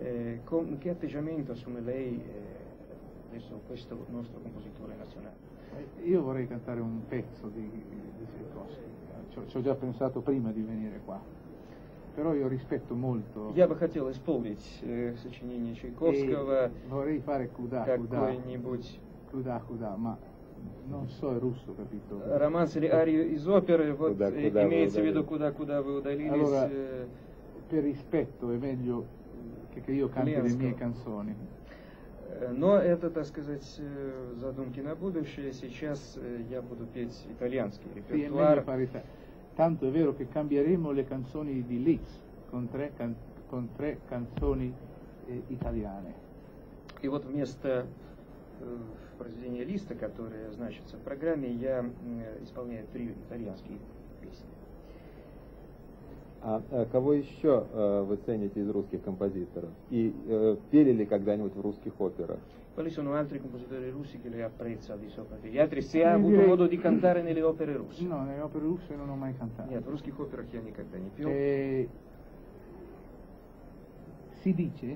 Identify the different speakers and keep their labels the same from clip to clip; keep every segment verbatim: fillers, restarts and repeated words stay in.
Speaker 1: Eh, con, che atteggiamento assume lei eh, adesso questo nostro compositore nazionale?
Speaker 2: Io vorrei cantare un pezzo di, di Tchaikovsky, ci ho già pensato prima di venire qua, però io rispetto molto.
Speaker 1: Я бы хотел исполнить э, сочинение Чайковского,
Speaker 2: vorrei fare Куда,
Speaker 1: какой-нибудь
Speaker 2: Куда, Куда, ma non so il russo, capito?
Speaker 1: романс или арию из оперы, вот
Speaker 3: Куда,
Speaker 1: э,
Speaker 3: куда
Speaker 1: имеется в виду «Куда, куда вы удалились».
Speaker 2: Allora,
Speaker 1: э,
Speaker 2: per rispetto è meglio che, che io canti le mie canzoni.
Speaker 1: Но это, так сказать, задумки на будущее. Сейчас я буду петь итальянский репертуар.
Speaker 2: Tanto è vero che cambieremo le canzoni di Liszt con tre, can con tre canzoni eh, italiane.
Speaker 1: И вот вместо э, произведения Листа, которое значится в программе, я э, исполняю три итальянские песни.
Speaker 3: А, а кого еще э, вы цените из русских композиторов? И э, пели ли когда-нибудь в русских операх?
Speaker 1: Quali sono altri compositori russi che lei apprezza al di sopra degli altri? Se ha avuto modo di cantare nelle opere russe?
Speaker 2: No, nelle opere russe non ho mai cantato.
Speaker 1: Нет, в русских операх я никогда не пел.
Speaker 2: Eh, si dice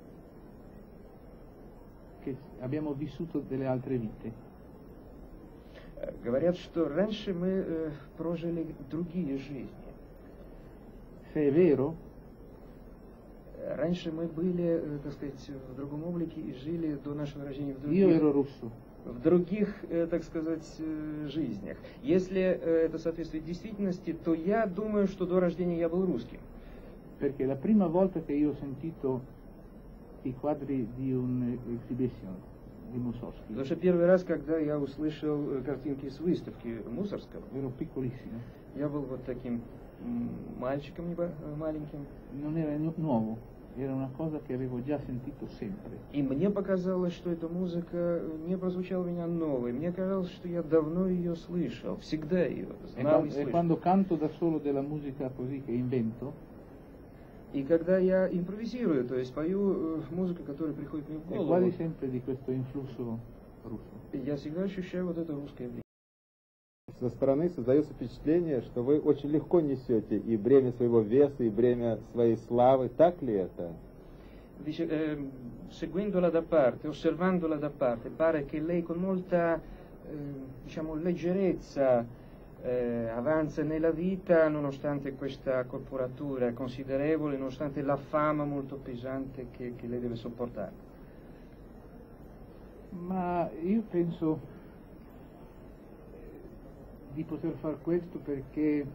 Speaker 2: che abbiamo vissuto delle altre vite.
Speaker 1: Говорят, что раньше мы э, прожили другие жизни.
Speaker 2: Se è vero,
Speaker 1: раньше мы были, так сказать, в другом облике и жили до нашего рождения в
Speaker 2: io ero
Speaker 1: других,
Speaker 2: russo.
Speaker 1: в других, так сказать, жизнях. Если это соответствует действительности, то я думаю, что до рождения я был русским.
Speaker 2: Perché la prima volta che io ho sentito i quadri di un'exhibition di Mussorgsky.
Speaker 1: Потому что первый раз, когда я услышал картинки с выставки Мусоргского,
Speaker 2: ero piccolissimo.
Speaker 1: Я был вот таким мальчиком маленьким.
Speaker 2: Non era nuovo, era una cosa che avevo già sentito sempre.
Speaker 1: И мне показалось, что эта музыка не прозвучала у меня новой. Мне казалось, что я давно ее слышал, всегда ее знал и слышал.
Speaker 2: E quando canto da solo della musica così che invento,
Speaker 1: и когда я импровизирую, то есть пою музыку, которая приходит мне в голову,
Speaker 2: quasi sempre di questo influsso russo.
Speaker 1: Я всегда ощущаю вот это русское влияние.
Speaker 3: Со стороны создается впечатление, что вы очень легко несете и бремя своего веса, и бремя своей славы. Так ли это?
Speaker 1: Dice, eh, seguendola da parte, osservandola da parte, pare che lei con molta eh, diciamo, leggerezza eh, avanza nella vita, nonostante questa corporatura considerevole, nonostante la fama molto pesante che, che lei deve sopportare.
Speaker 2: Ma io penso di poter far questo perché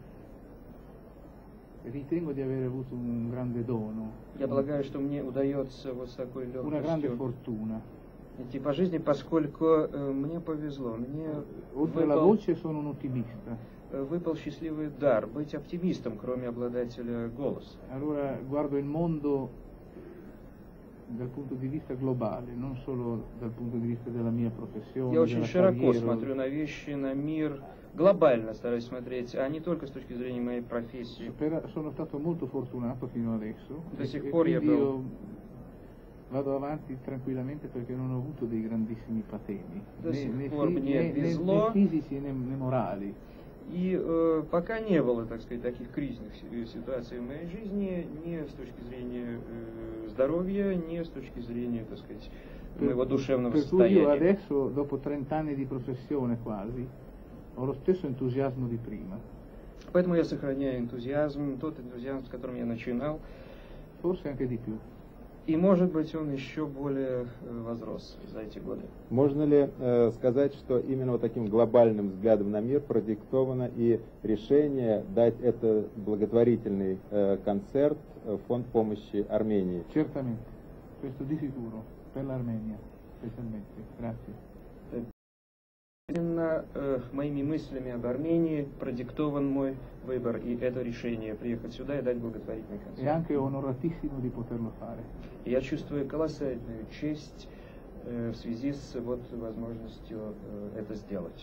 Speaker 2: ritengo di aver avuto un grande dono.
Speaker 1: Я полагаю, что мне удается вот с такой легкостью.
Speaker 2: Una grande fortuna.
Speaker 1: Идти по жизни, поскольку э, мне повезло. Мне
Speaker 2: Oltre alla voce sono un ottimista.
Speaker 1: Выпал счастливый дар быть оптимистом, кроме обладателя голоса.
Speaker 2: Allora guardo il mondo dal punto di vista globale, non solo dal punto di vista della mia professione.
Speaker 1: Я очень широко
Speaker 2: carriera.
Speaker 1: смотрю на вещи, на мир, глобально стараюсь смотреть, а не только с точки зрения моей профессии.
Speaker 2: Sono stato molto fortunato fino adesso.
Speaker 1: До сих пор я был.
Speaker 2: Io vado avanti tranquillamente perché non ho avuto dei grandissimi patemi,
Speaker 1: До
Speaker 2: né,
Speaker 1: сих
Speaker 2: né,
Speaker 1: пор
Speaker 2: né,
Speaker 1: мне
Speaker 2: né,
Speaker 1: везло.
Speaker 2: né fisici né, né morali.
Speaker 1: И э, пока не было, так сказать, таких кризисных ситуаций в моей жизни, ни с точки зрения э, здоровья, ни с точки зрения, так сказать, моего душевного
Speaker 2: per
Speaker 1: состояния.
Speaker 2: Cui io adesso, dopo trent'anni di professione quasi, ho lo stesso entusiasmo di prima.
Speaker 1: Поэтому я сохраняю энтузиазм, тот энтузиазм, с которым я начинал.
Speaker 2: Forse anche di più.
Speaker 1: И, может быть, он еще более возрос за эти годы.
Speaker 3: Можно ли э, сказать, что именно вот таким глобальным взглядом на мир продиктовано и решение дать это благотворительный э, концерт в фонд помощи Армении?
Speaker 2: Certamente, questo di sicuro, per l'Armenia, specialmente. Grazie.
Speaker 1: Именно э, моими мыслями об Армении продиктован мой выбор и это решение приехать сюда и дать благотворительный концерт.
Speaker 2: E anche onoratissimo di poterlo fare.
Speaker 1: Я чувствую колоссальную честь э, в связи с вот возможностью э, это сделать.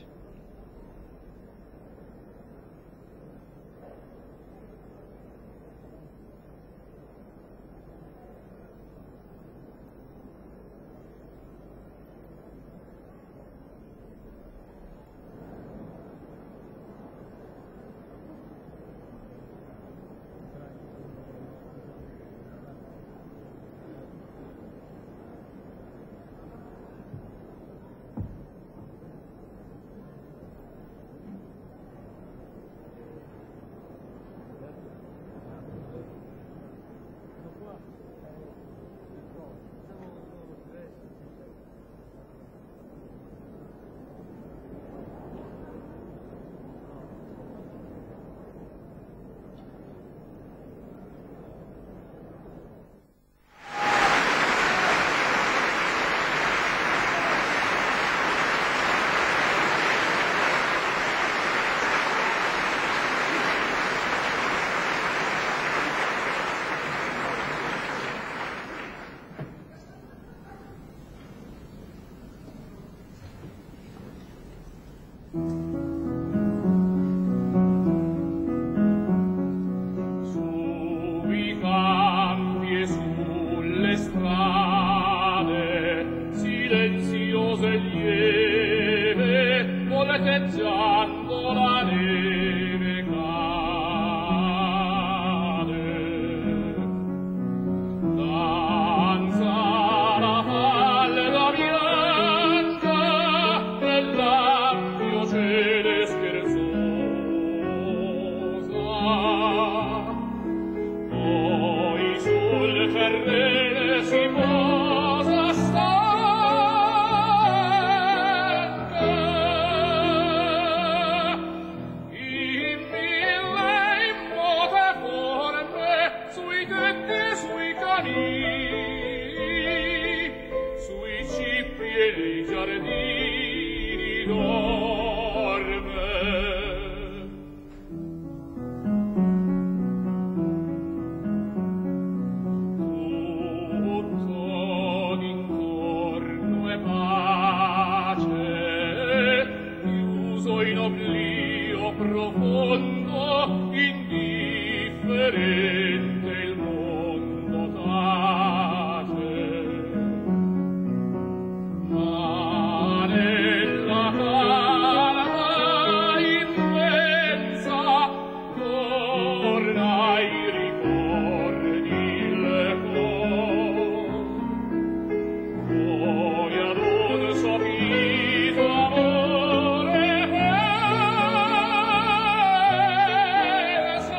Speaker 4: terrene si posa stanca, in mille immote forme, sui tetti e sui canili, sui cippi e nei giardini dorme. Tutto d'intorno è pace, chiuso in oblio profondo, indifferente il mondo tace. Ma nella calma immensa torna i ricordi il cor. Poi ad un sopito amore pensa.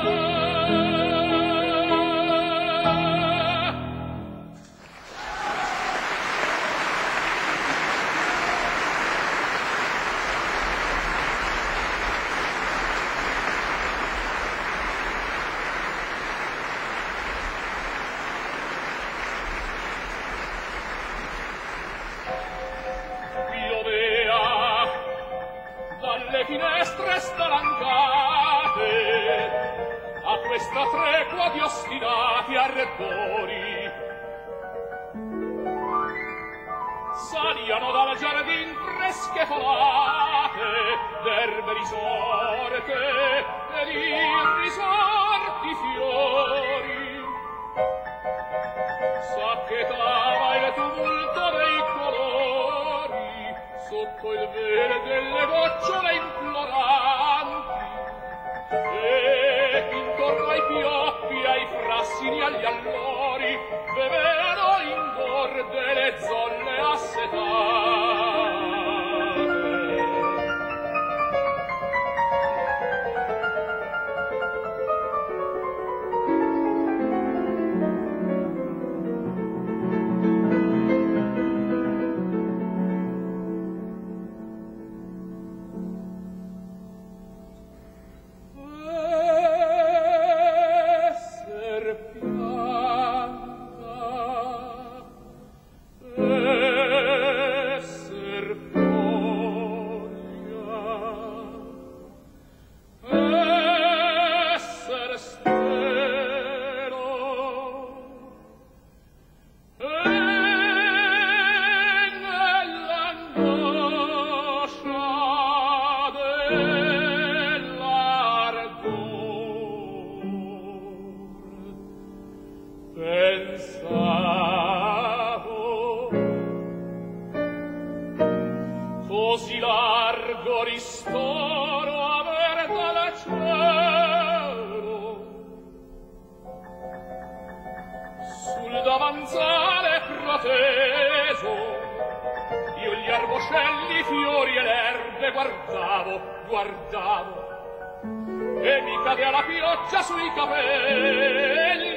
Speaker 4: Qui lo vea dalle finestre spalancate a questa tregua di ostinati ardori. Saliano dal giardin fresche folate d'erbe risorte e di risorti fiori. S'acchetava il tumulto dei colori sotto il velo delle gocciole imploranti, e intorno ai pioppi, ai frassini, agli allori bevevano ingorde le zolle assetate. Esser pianta, esser foglia, esser stelo, e nell'angoscia dell'ardor pensavo, così largo ristoro aver dal cielo. Sul davanzale proteso io gli arboscelli, i fiori e l'erbe guardavo, guardavo, e mi cadea la pioggia sui capelli.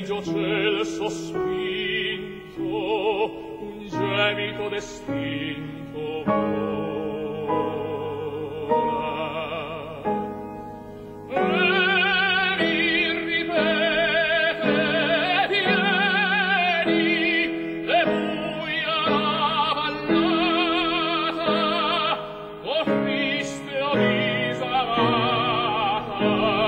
Speaker 4: regio ciel sospinto, un gemito d'estinto vola. E mi ripete, vieni, e buia la vallata, o triste o disamata.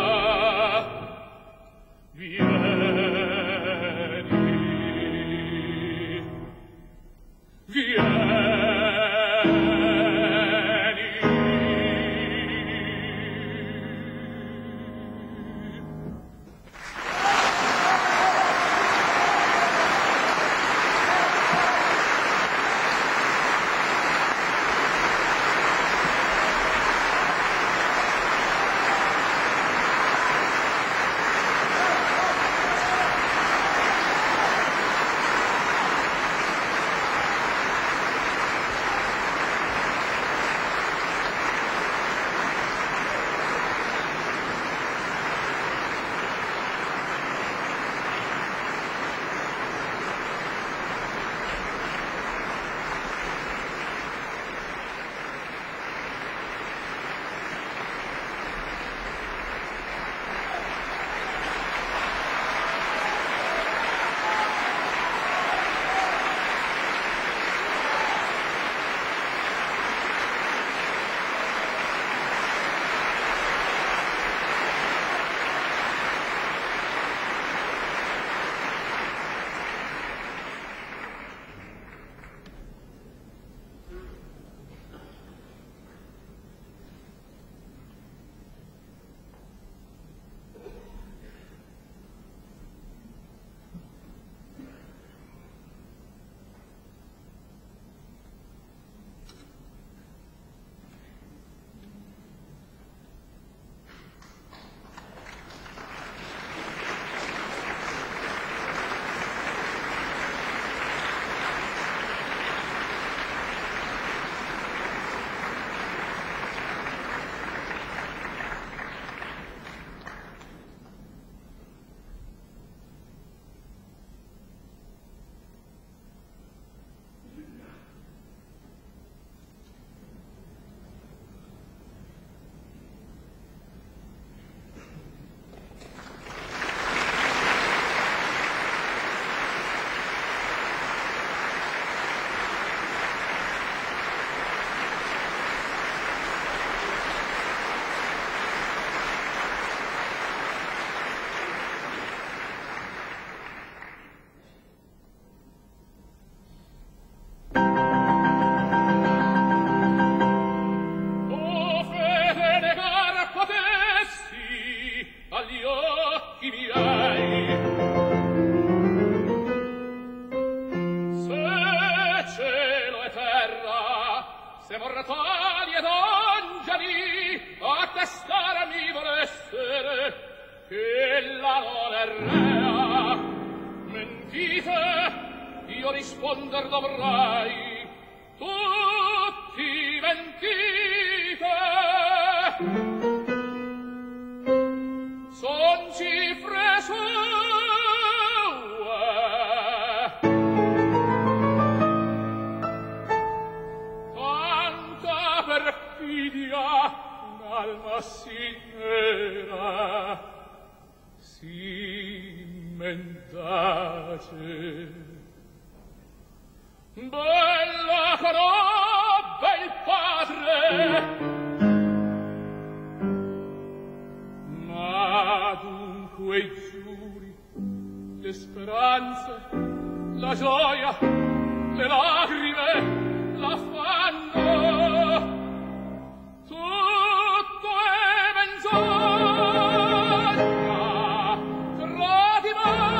Speaker 4: Risponder dovrai, tutti mentite, son cifre sue, tanta perfidia, un'alma si nera, si mendace. Bella conobbe il padre, ma dunque i giuri, le speranze, la gioia, le lagrime, l'affanno, tutto è menzogna, tradimento.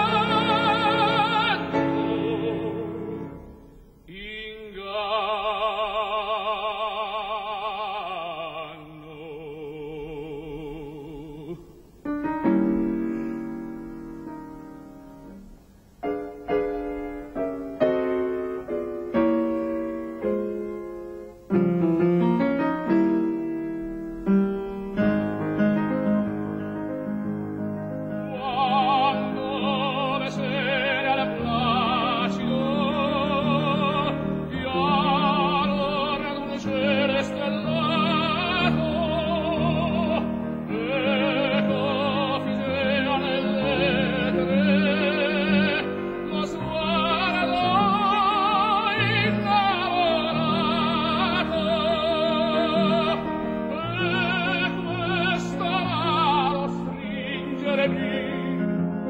Speaker 4: cuore mio,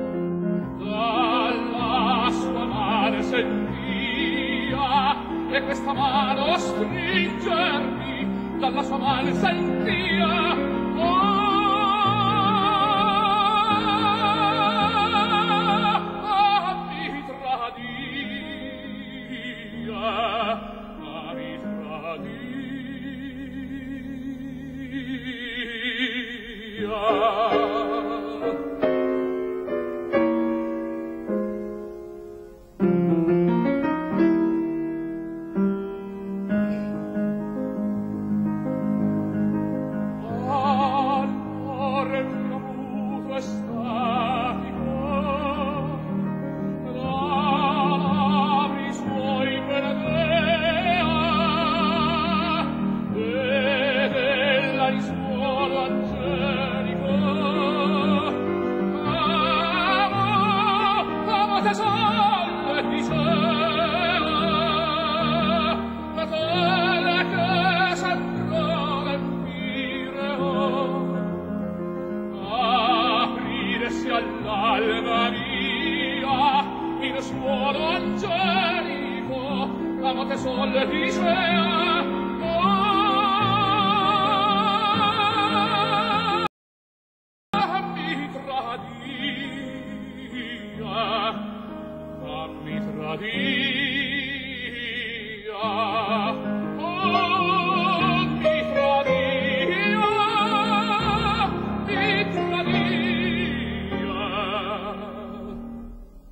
Speaker 4: dalla sua mano sentia, e questa mano stringermi, dalla sua mano sentia, oh,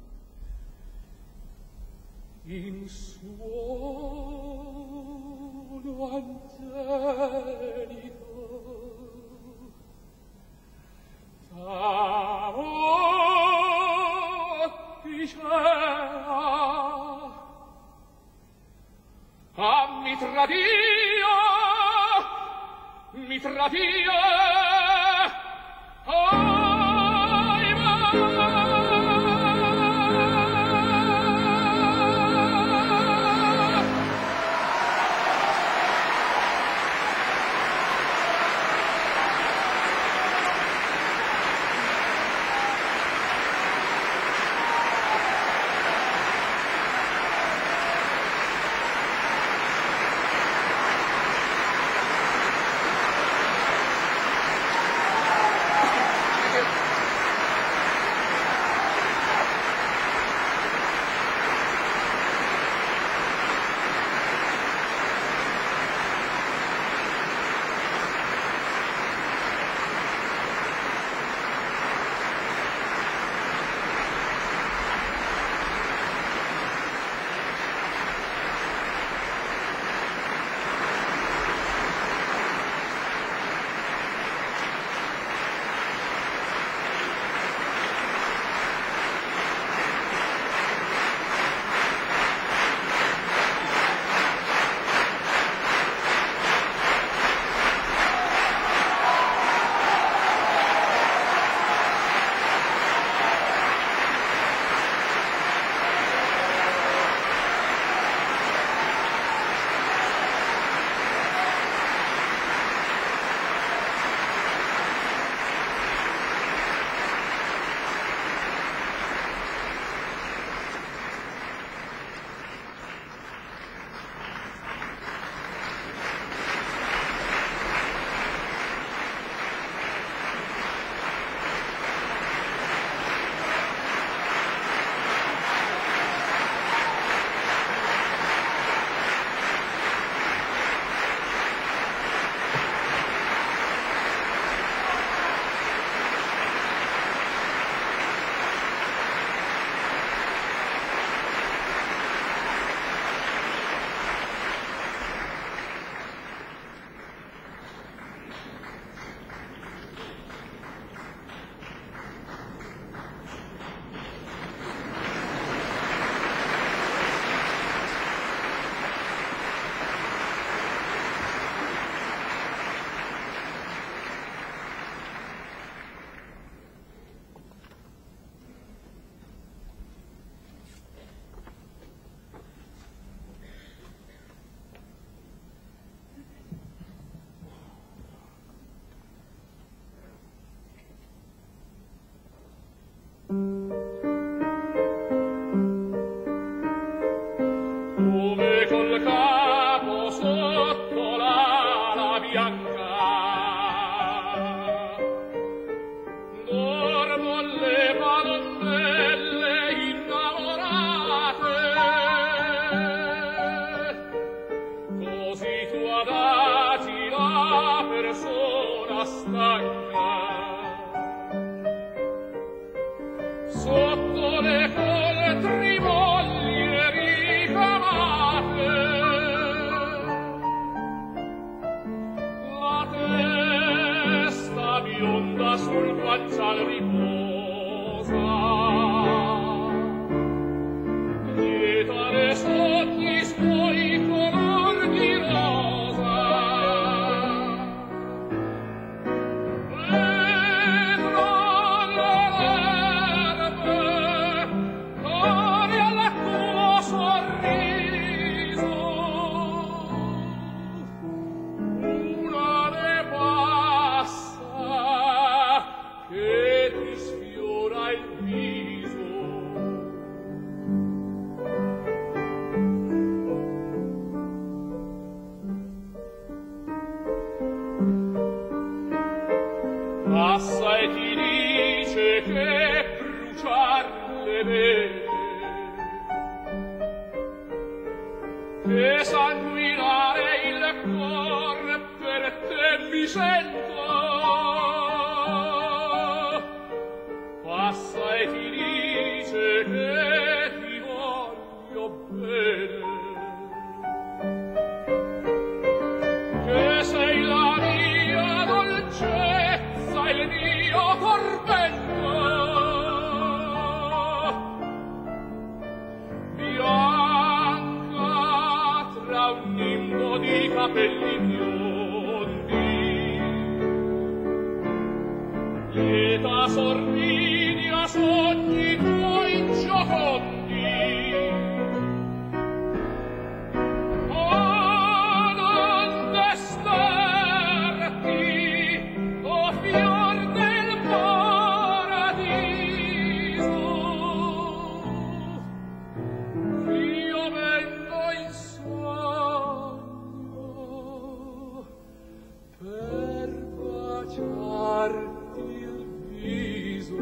Speaker 4: in suo sul guancial riposa. Quieta le sogni suoi color di rosa. Vedrò l'erbe, cori al tuo sorriso. Una ne passa che ti sfiora il viso. Passa e ti dice che bruciar le vene, che sanguinare il cuore per te mi sento. Passa e ti dice che ti voglio bene, che sei la mia dolcezza, il mio tormento. Bianca tra un nimbo di capelli biondi, lieta sorridi a sogni tuoi giocondi. Oh, non destarti, oh fior del paradiso, io vengo in sogno per baciarti il viso.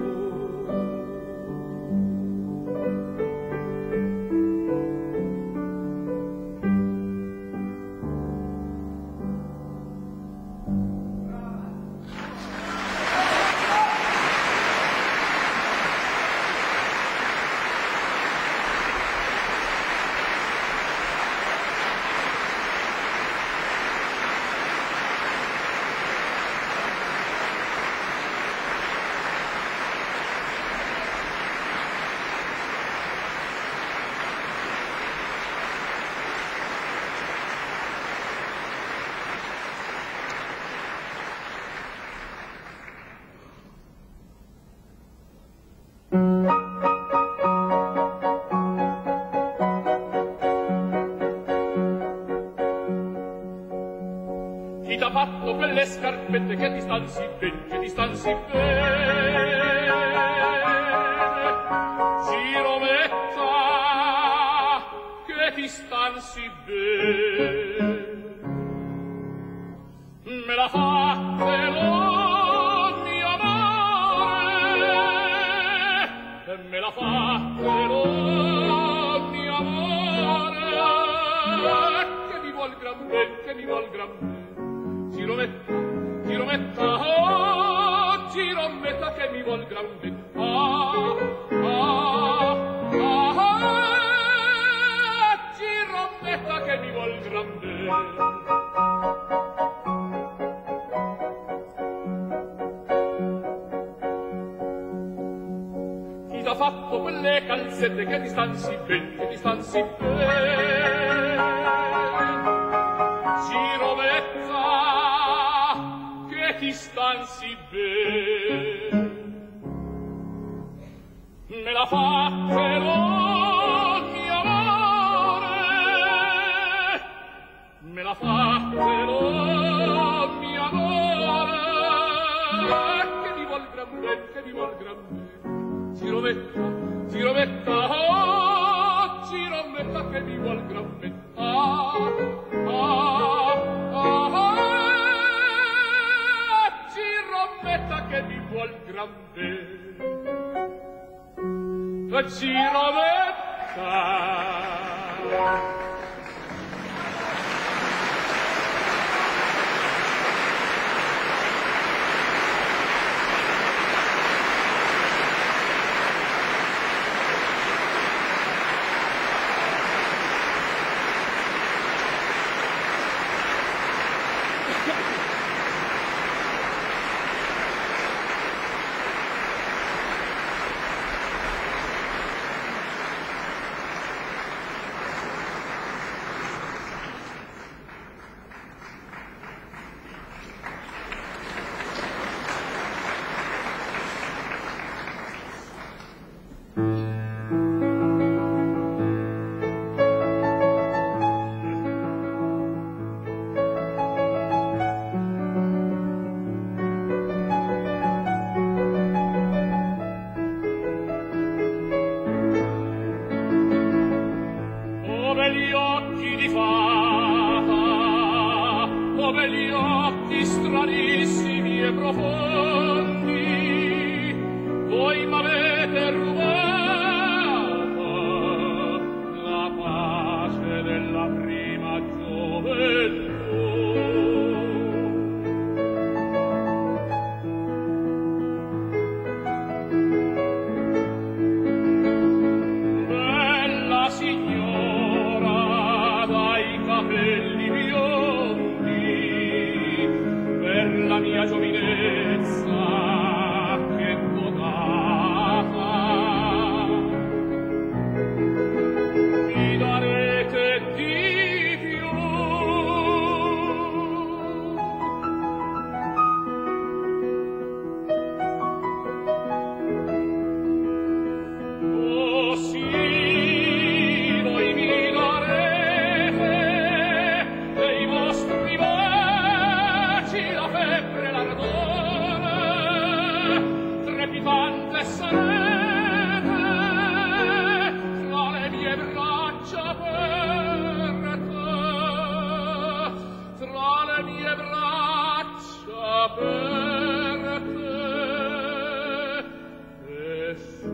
Speaker 4: Chi t'ha fatto quelle scarpette che ti stan sì bene, che ti stan sì bene? Girometta, che ti stan sì bene. Me l'ha fattelo, mio amore, e me l'ha fattelo, mio amore, che mi vuol gran ben, che mi vuol gran ben. Girometta, girometta, oh, girometta che mi vuol gran ben. Ah, ah, ah, ah, girometta che mi vuol gran ben. Chi t'ha fatto quelle calzette che ti stan sì ben, che ti stan sì ben? Girometta, che ti stan sì ben. Me l'ha fattelo, mio amore, me l'ha fattelo, mio amore, che mi vuol gran ben, che mi vuol gran ben. Girometta, girometta, oh, girometta che mi vuol gran ben. Ah, ah, ah, ah, girometta che mi vuol gran ben. Girometta. profondi, voi m'avete rubata la pace della prima gioventù. Bella signora dai capelli biondi, per la mia giovinezza che godata, mi darete di più. Oh sì, voi mi darete dei vostri baci la febbre, l'ardore, trepidante sarete tra le mie braccia aperte, tra le mie braccia aperte, e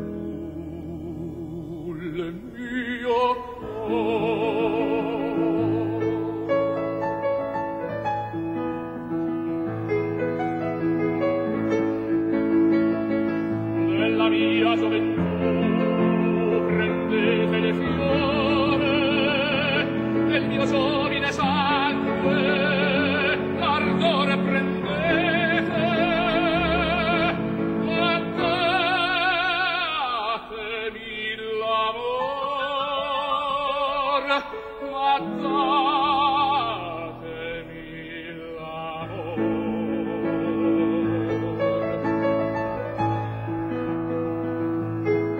Speaker 4: sul mio cuore nella mia gioventù prendete le fiore del mio giovine sangue, l'ardore prendete, ma datemi l'amor, ma datemi l'amor.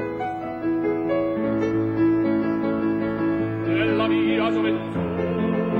Speaker 4: Nella mia gioventù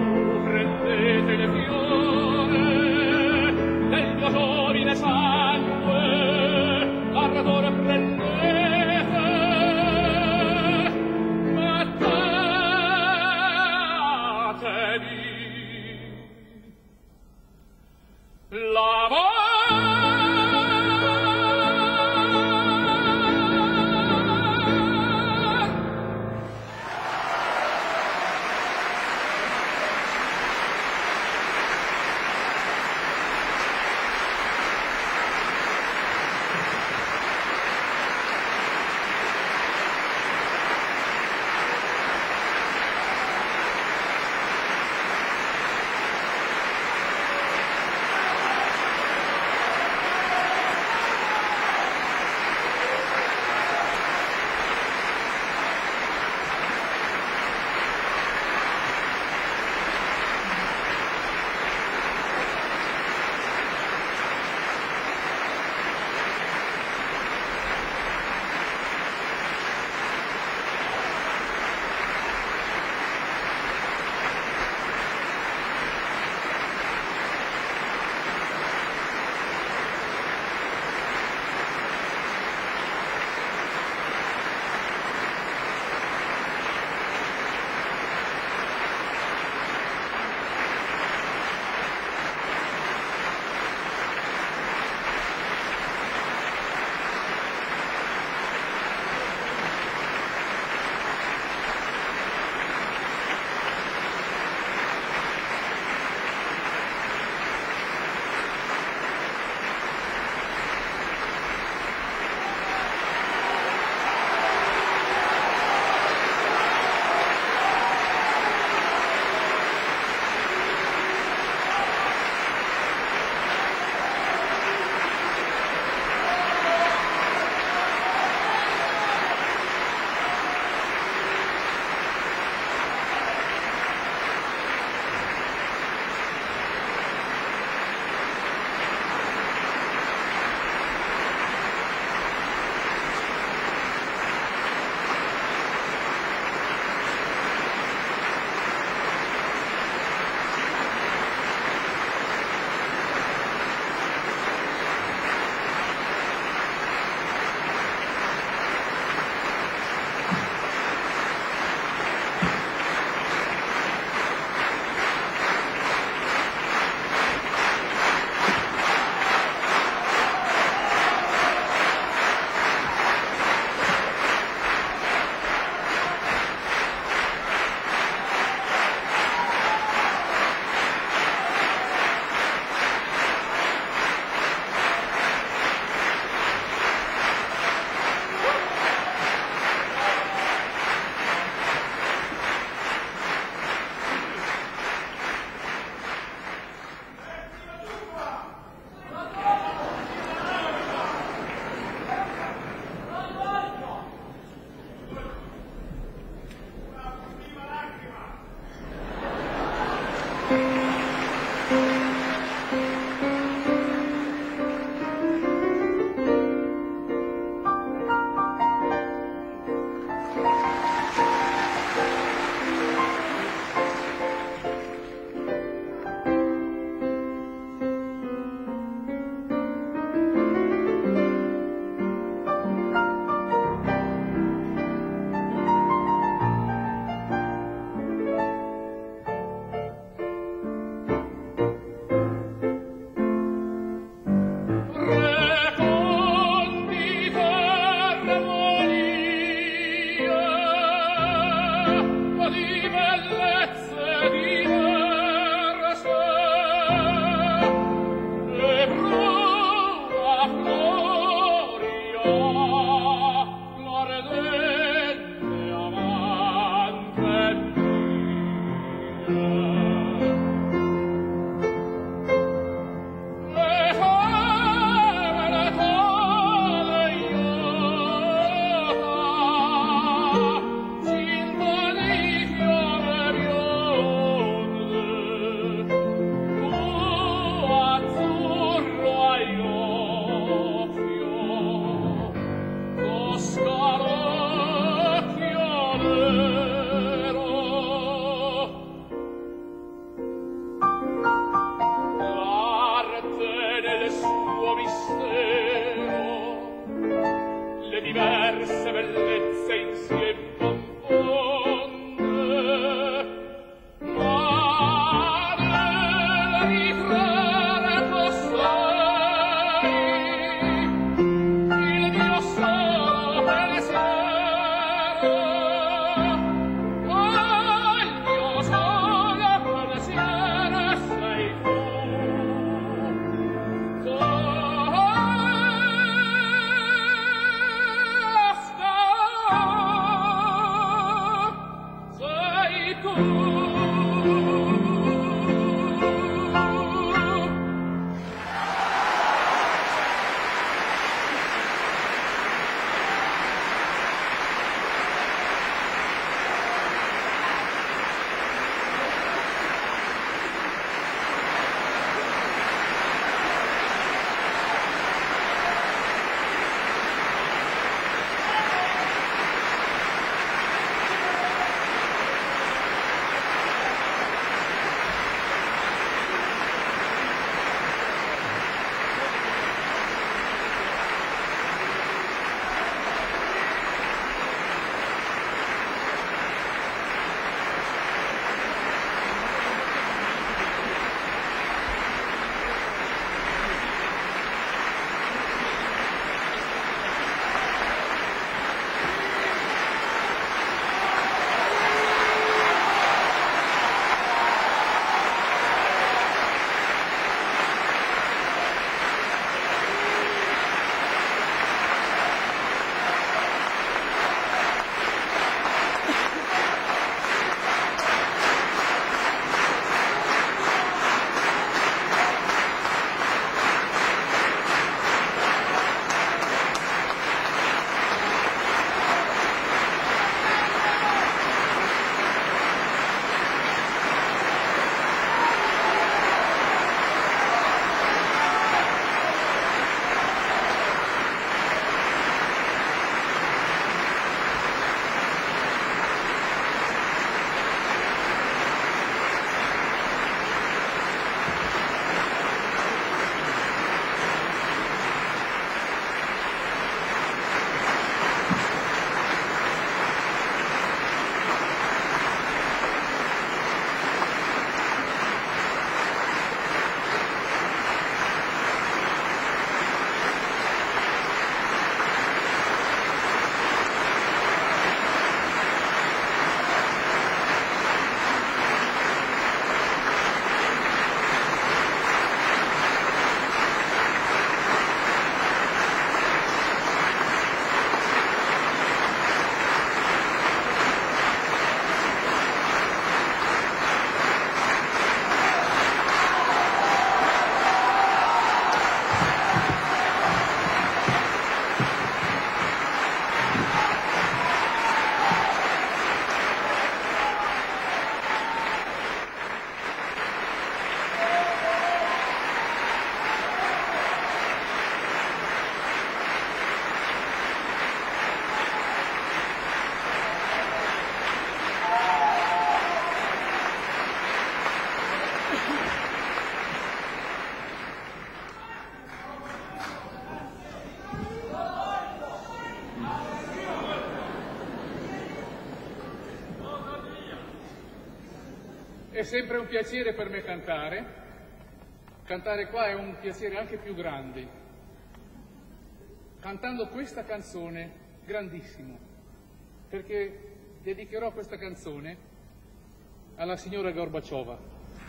Speaker 2: È sempre un piacere per me cantare. Cantare qua è un piacere anche più grande. Cantando questa canzone, grandissimo, perché dedicherò questa canzone alla signora Gorbaciova.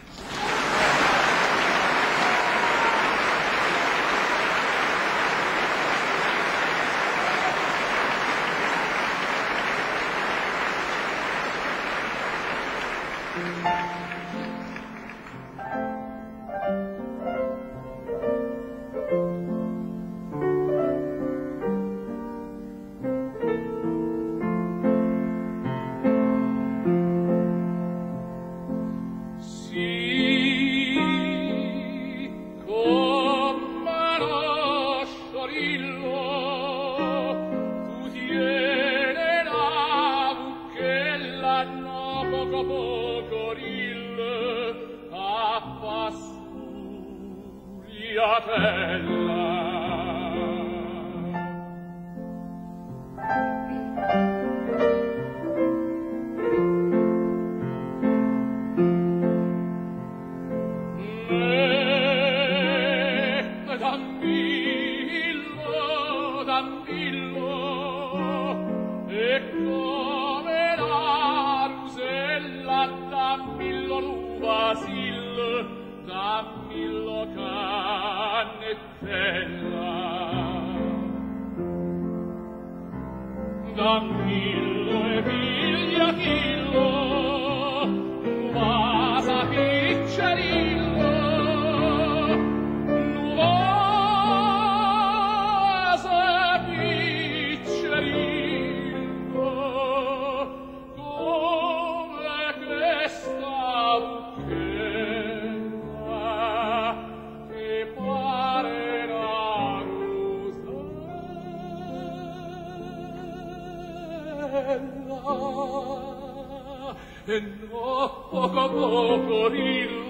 Speaker 4: E no, poco poco il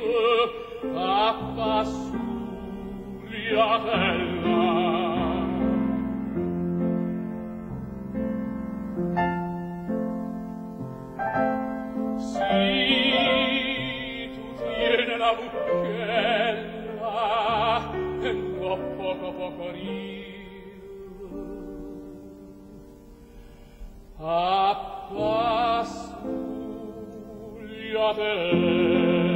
Speaker 4: a sì, tu tiene la bucchella e no, poco poco il a passugliatella.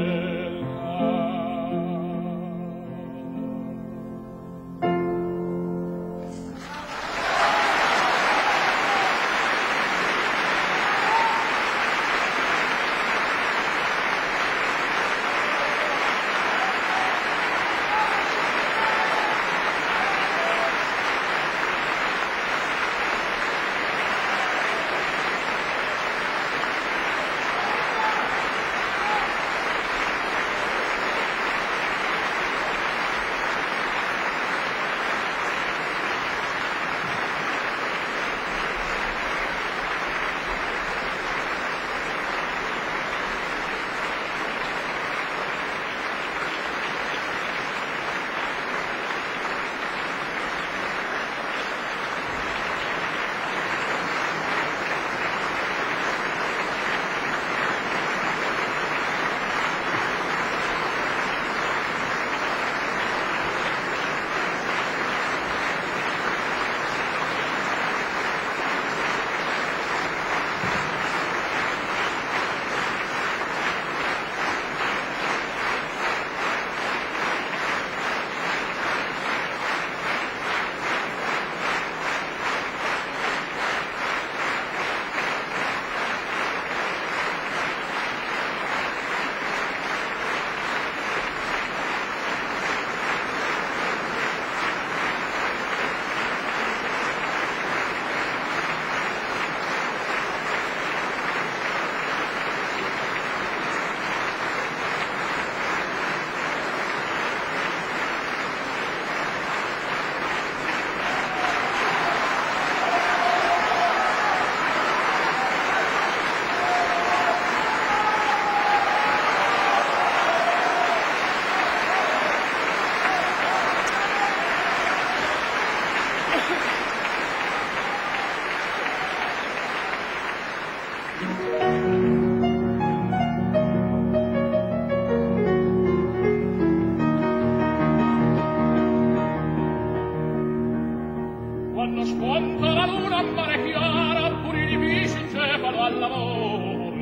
Speaker 4: quando sponta la luna a mare chiara, pure i divici cefalo all'amore.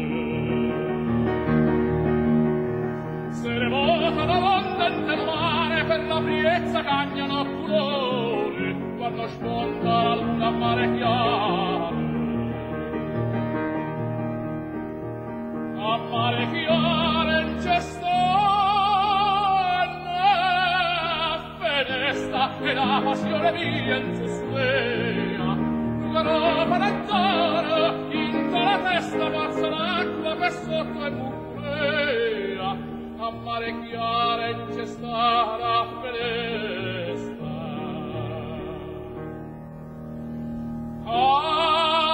Speaker 4: Se ne vota d'onda del mare, per la friezza cagnano colore, quando sponta la luna a mare chiara. A mare chiara in cesta e la passione mia in sussuea, la roba d'azzara, in la testa passa l'acqua per sotto e murmurea, a mare chiara in cesta la fenesta. Ah,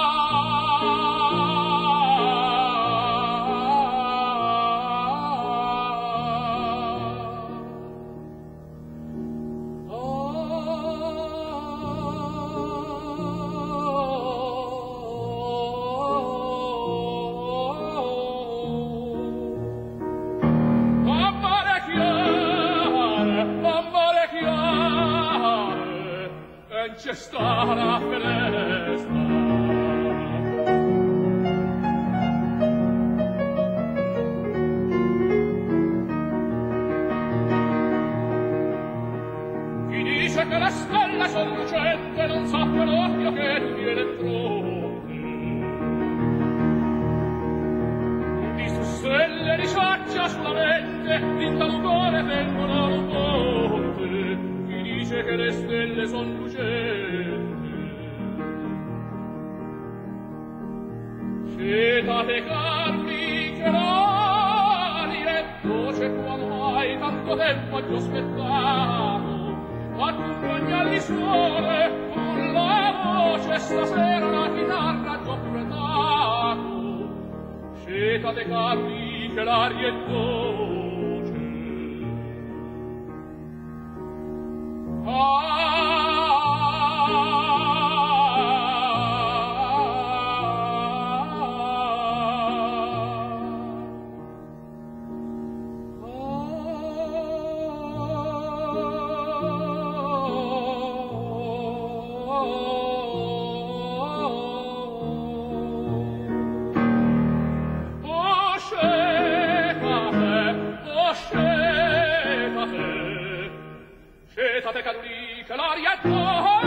Speaker 4: c'è sta la finestra. Chi dice che le stelle son lucente non sappia l'occhio che gli viene fronte. Di su stelle di saccia sulla mente, l'intalutore tengono un ponte. Dice che le stelle son lucenti. Scetate carmi che l'aria è dolce quando mai tanto tempo ti ho aspettato, accompagna il suore con la voce stasera la chitarra ti ho pretato. Scetate carmi che l'aria è dolce. Scetate caduli che l'aria è dolce.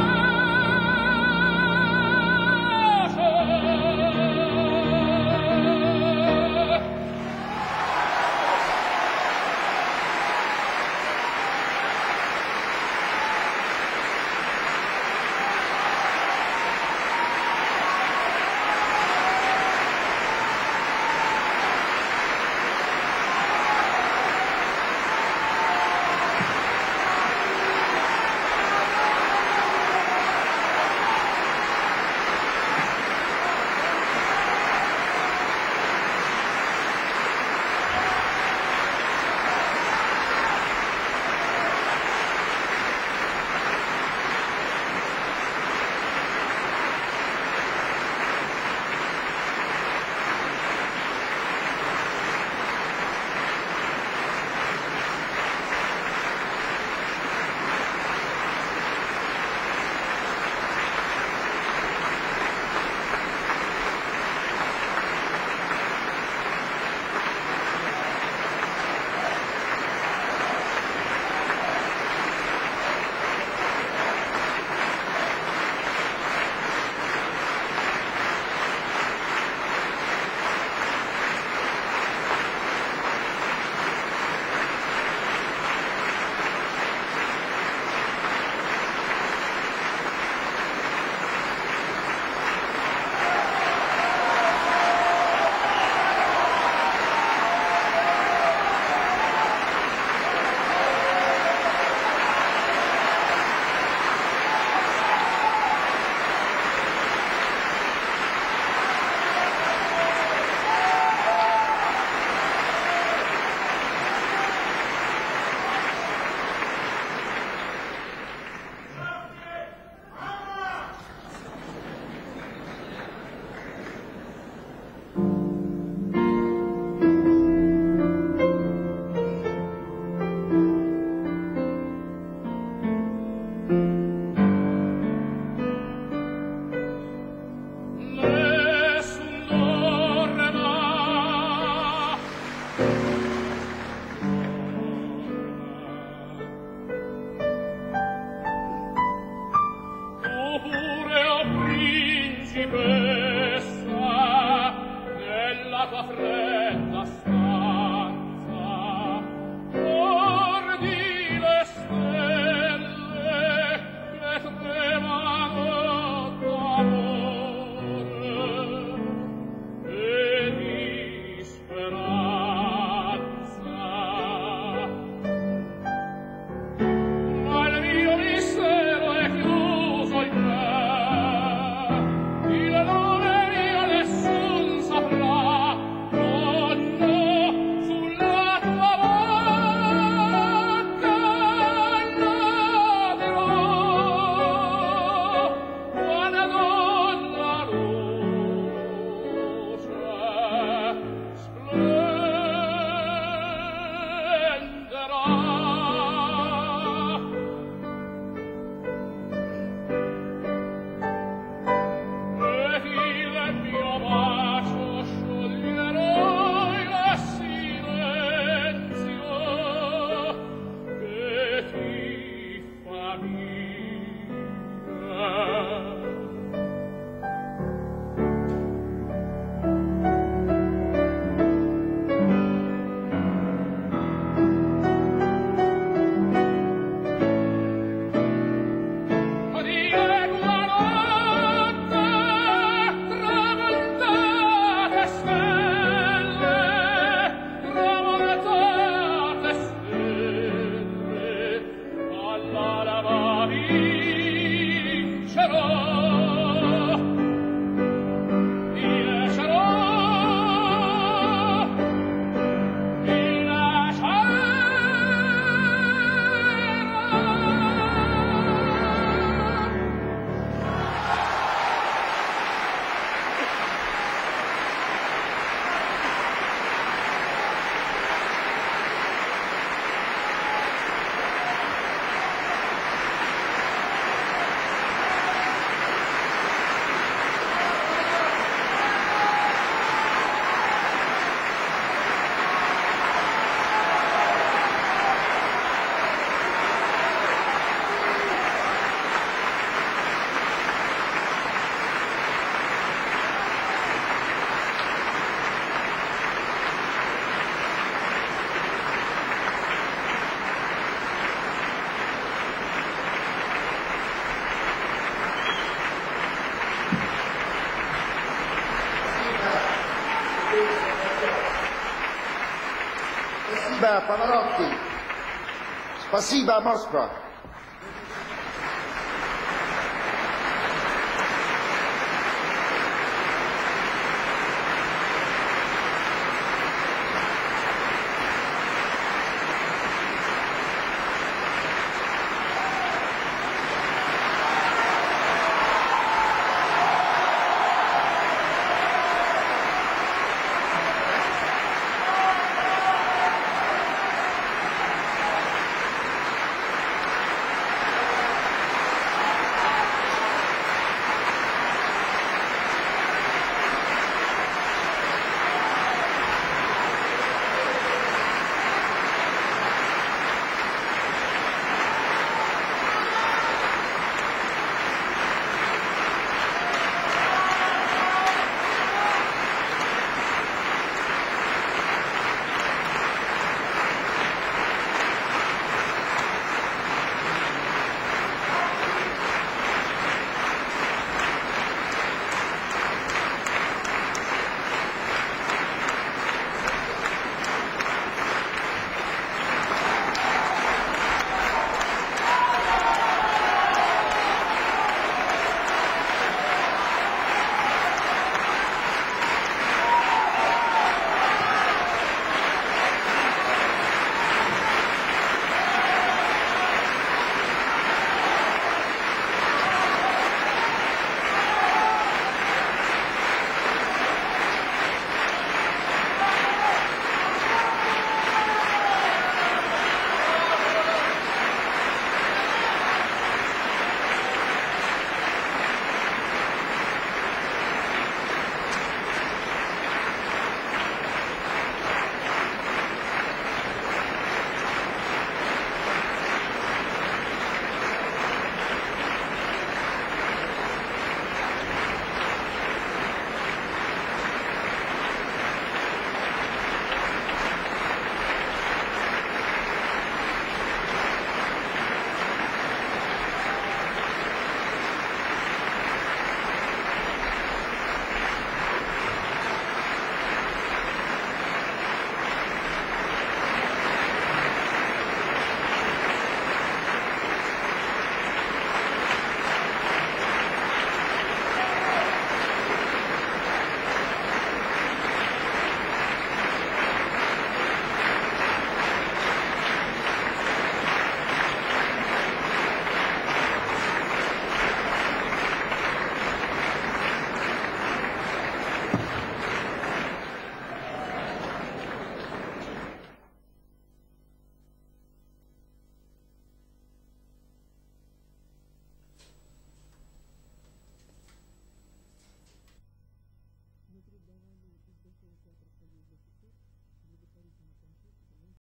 Speaker 5: Спасибо, Пavarotti. Спасибо, Москва.